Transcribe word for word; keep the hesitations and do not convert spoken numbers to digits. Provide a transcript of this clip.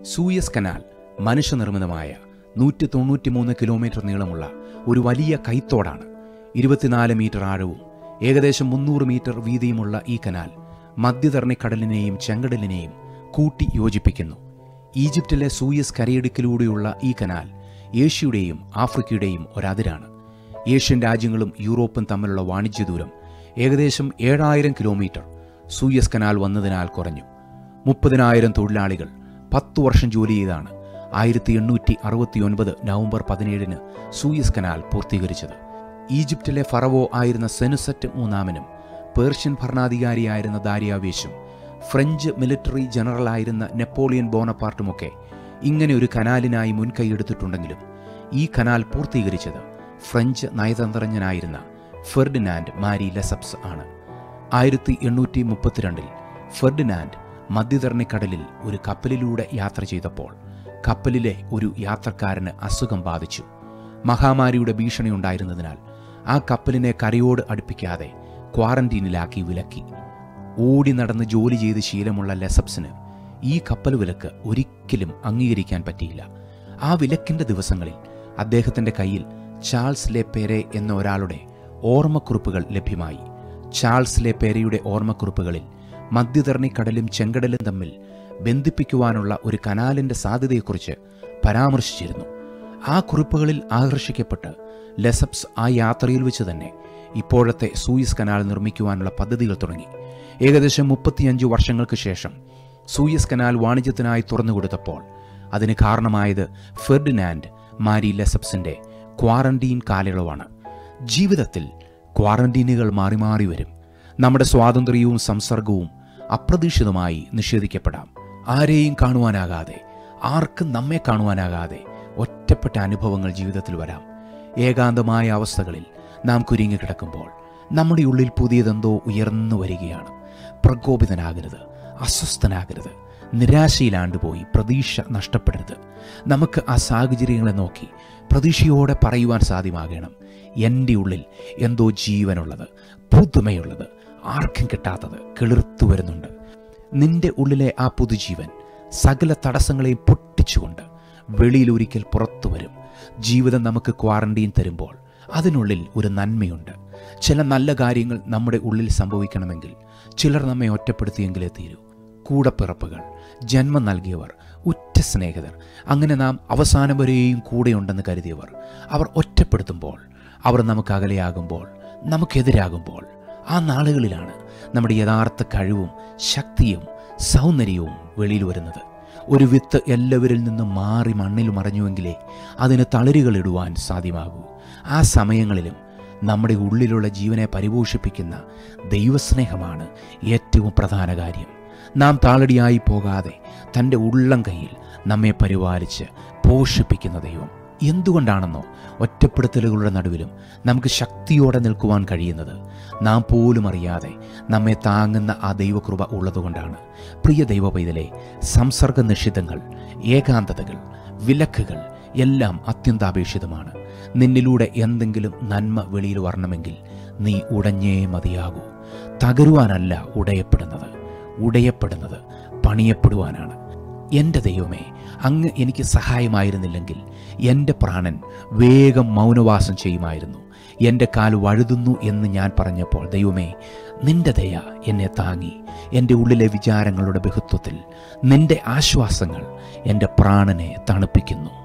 Suez canal മനുഷ്യനിർമ്മിതമായ നൂറ്റി തൊണ്ണൂറ്റി മൂന്ന് കിലോമീറ്റർ നീളമുള്ള ഒരു വലിയ കൈത്തോടാണ്. ഇരുപത്തിനാല് മീറ്റർ ആഴവും ഏകദേശം മുന്നൂറ് മീറ്റർ വീതിയുമുള്ള ഈ കനാൽ മധ്യധരണിക്കടലിനെയും ചെങ്കടലിനെയും കൂട്ടി യോജിപ്പിക്കുന്നു. ഈജിപ്തിലെ സൂയസ് കരയിടുക്കിലൂടെയുള്ള ഈ കനാൽ ഏഷ്യയുടെയും ആഫ്രിക്കയുടെയും ഒരതിരാണ്. ഏഷ്യൻ രാജ്യങ്ങളും യൂറോപ്പും തമ്മിലുള്ള വാണിജ്യ ദൂരം ഏകദേശം ഏഴായിരം കിലോമീറ്റർ സൂയസ് കനാൽ വന്നതിനാൽ കുറഞ്ഞു. മുപ്പതിനായിരം തൊഴിലാളികൾ പത്തു വർഷം ജോലി ചെയ്താണ് ആയിരത്തി എണ്ണൂറ്റി അറുപത്തി ഒൻപത് നവംബർ പതിനേഴിന് സൂയസ് കനാൽ പൂർത്തീകരിച്ചത്. ഈജിപ്തിലെ ഫറവോ ആയിരുന്ന സെനുസറ്റ് മൂന്നാമനും പേർഷ്യൻ ഭരണാധികാരിയായിരുന്ന ദാരിയാവേശും ഫ്രഞ്ച് മിലിറ്ററി ജനറലായിരുന്ന നെപ്പോളിയൻ ബോണപ്പാർട്ടുമൊക്കെ ഇങ്ങനെ ഒരു കനാലിനായി മുൻകൈയെടുത്തിട്ടുണ്ടെങ്കിലും ഈ കനാൽ പൂർത്തീകരിച്ചത് ഫ്രഞ്ച് നയതന്ത്രജ്ഞനായിരുന്ന ഫെർഡിനാൻഡ് മാരി ലെസപ്സ് ആണ്. ആയിരത്തി എണ്ണൂറ്റി മുപ്പത്തിരണ്ടിൽ ഫെർഡിനാൻഡ് മധ്യധരണിക്കടലിൽ ഒരു കപ്പലിലൂടെ യാത്ര ചെയ്തപ്പോൾ കപ്പലിലെ ഒരു യാത്രക്കാരന് അസുഖം ബാധിച്ചു. മഹാമാരിയുടെ ഭീഷണി ഉണ്ടായിരുന്നതിനാൽ ആ കപ്പലിനെ കരയോട് അടുപ്പിക്കാതെ ക്വാറന്റീനിലാക്കി വിലക്കി. ഓടി നടന്ന് ജോലി ചെയ്ത് ശീലമുള്ള ലെസപ്സിന് ഈ കപ്പൽ വിലക്ക് ഒരിക്കലും അംഗീകരിക്കാൻ പറ്റിയില്ല. ആ വിലക്കിൻ്റെ ദിവസങ്ങളിൽ അദ്ദേഹത്തിൻ്റെ കയ്യിൽ ചാൾസ് ലെ പേരെ എന്ന ഒരാളുടെ ഓർമ്മക്കുറിപ്പുകൾ ലഭ്യമായി. ചാൾസ് ലെ പേരയുടെ ഓർമ്മക്കുറിപ്പുകളിൽ മധ്യധരണിക്കടലും ചെങ്കടലും തമ്മിൽ ബന്ധിപ്പിക്കുവാനുള്ള ഒരു കനാലിൻ്റെ സാധ്യതയെക്കുറിച്ച് പരാമർശിച്ചിരുന്നു. ആ കുറിപ്പുകളിൽ ആകർഷിക്കപ്പെട്ട് ലെസപ്സ് ആ യാത്രയിൽ വെച്ച് തന്നെ ഇപ്പോഴത്തെ സൂയസ് കനാൽ നിർമ്മിക്കുവാനുള്ള പദ്ധതികൾ തുടങ്ങി. ഏകദേശം മുപ്പത്തിയഞ്ച് വർഷങ്ങൾക്ക് ശേഷം സൂയസ് കനാൽ വാണിജ്യത്തിനായി തുറന്നുകൊടുത്തപ്പോൾ അതിന് കാരണമായത് ഫെർഡിനാൻഡ് മാരി ലെസപ്സിൻ്റെ ക്വാറന്റീൻ കാലയളവാണ്. ജീവിതത്തിൽ ക്വാറന്റീനുകൾ മാറി മാറി വരും. നമ്മുടെ സ്വാതന്ത്ര്യവും സംസർഗവും അപ്രതീക്ഷിതമായി നിഷേധിക്കപ്പെടാം. ആരെയും കാണുവാനാകാതെ, ആർക്കും നമ്മെ കാണുവാനാകാതെ ഒറ്റപ്പെട്ട അനുഭവങ്ങൾ ജീവിതത്തിൽ വരാം. ഏകാന്തമായ അവസ്ഥകളിൽ നാം കുരുങ്ങി കിടക്കുമ്പോൾ നമ്മുടെ ഉള്ളിൽ പുതിയതെന്തോ ഉയർന്നു വരികയാണ്. പ്രകോപിതനാകരുത്, അസ്വസ്ഥനാകരുത്, നിരാശയിലാണ്ടുപോയി പ്രതീക്ഷ നഷ്ടപ്പെടരുത്. നമുക്ക് ആ സാഹചര്യങ്ങളെ നോക്കി പ്രതീക്ഷയോടെ പറയുവാൻ സാധ്യമാകണം, എൻ്റെ ഉള്ളിൽ എന്തോ ജീവനുള്ളത്, പുതുമയുള്ളത്, ആർക്കും കിട്ടാത്തത് കിളിർത്തു വരുന്നുണ്ട്. നിന്റെ ഉള്ളിലെ ആ പുതുജീവൻ സകല തടസ്സങ്ങളെയും പൊട്ടിച്ചുകൊണ്ട് വെളിയിലൊരിക്കൽ പുറത്തു വരും. ജീവിതം നമുക്ക് ക്വാറന്റീൻ തരുമ്പോൾ അതിനുള്ളിൽ ഒരു നന്മയുണ്ട്. ചില നല്ല കാര്യങ്ങൾ നമ്മുടെ ഉള്ളിൽ സംഭവിക്കണമെങ്കിൽ ചിലർ നമ്മെ ഒറ്റപ്പെടുത്തിയെങ്കിലേ തീരൂ. കൂടപ്പിറപ്പുകൾ, ജന്മം നൽകിയവർ, ഉറ്റ സ്നേഹിതർ, അങ്ങനെ നാം അവസാനം വരെയും കൂടെയുണ്ടെന്ന് കരുതിയവർ, അവർ ഒറ്റപ്പെടുത്തുമ്പോൾ, അവർ നമുക്ക് അകലെയാകുമ്പോൾ, നമുക്കെതിരാകുമ്പോൾ, ആ നാളുകളിലാണ് നമ്മുടെ യഥാർത്ഥ കഴിവും ശക്തിയും സൗന്ദര്യവും വെളിയിൽ വരുന്നത്. ഒരു വിത്ത് എല്ലാവരിൽ നിന്നും മാറി മണ്ണിൽ മറഞ്ഞുവെങ്കിലേ അതിന് തളിരുകളിടുവാൻ സാധ്യമാകൂ. ആ സമയങ്ങളിലും നമ്മുടെ ഉള്ളിലുള്ള ജീവനെ പരിപോഷിപ്പിക്കുന്ന ദൈവസ്നേഹമാണ് ഏറ്റവും പ്രധാന കാര്യം. നാം താളടിയായി പോകാതെ തൻ്റെ ഉള്ളം കയ്യിൽ നമ്മെ പരിപാലിച്ച് പോഷിപ്പിക്കുന്ന ദൈവം. എന്തുകൊണ്ടാണെന്നോ ഒറ്റപ്പെടുത്തലുകളുടെ നടുവിലും നമുക്ക് ശക്തിയോടെ നിൽക്കുവാൻ കഴിയുന്നത് നാം പോലും അറിയാതെ നമ്മെ താങ്ങുന്ന ആ ദൈവകൃപ ഉള്ളതുകൊണ്ടാണ്. പ്രിയ ദൈവ പൈതലേ, സംസർഗ നിഷിദ്ധങ്ങൾ, ഏകാന്തതകൾ, വിലക്കുകൾ എല്ലാം അത്യന്താപേക്ഷിതമാണ്. നിന്നിലൂടെ എന്തെങ്കിലും നന്മ വെളിയിൽ വരണമെങ്കിൽ നീ ഉടഞ്ഞേ മതിയാകൂ. തകരുവാനല്ല ഉടയപ്പെടുന്നത്, ഉടയപ്പെടുന്നത് പണിയപ്പെടുവാനാണ്. എൻ്റെ ദൈവമേ, അങ്ങ് എനിക്ക് സഹായമായിരുന്നില്ലെങ്കിൽ എൻ്റെ പ്രാണൻ വേഗം മൗനവാസം ചെയ്യുമായിരുന്നു. എൻ്റെ കാൽ വഴുതുന്നു എന്ന് ഞാൻ പറഞ്ഞപ്പോൾ ദൈവമേ, നിൻ്റെ ദയ എന്നെ താങ്ങി. എൻ്റെ ഉള്ളിലെ വിചാരങ്ങളുടെ ബഹുത്വത്തിൽ നിൻ്റെ ആശ്വാസങ്ങൾ എൻ്റെ പ്രാണനെ തണുപ്പിക്കുന്നു.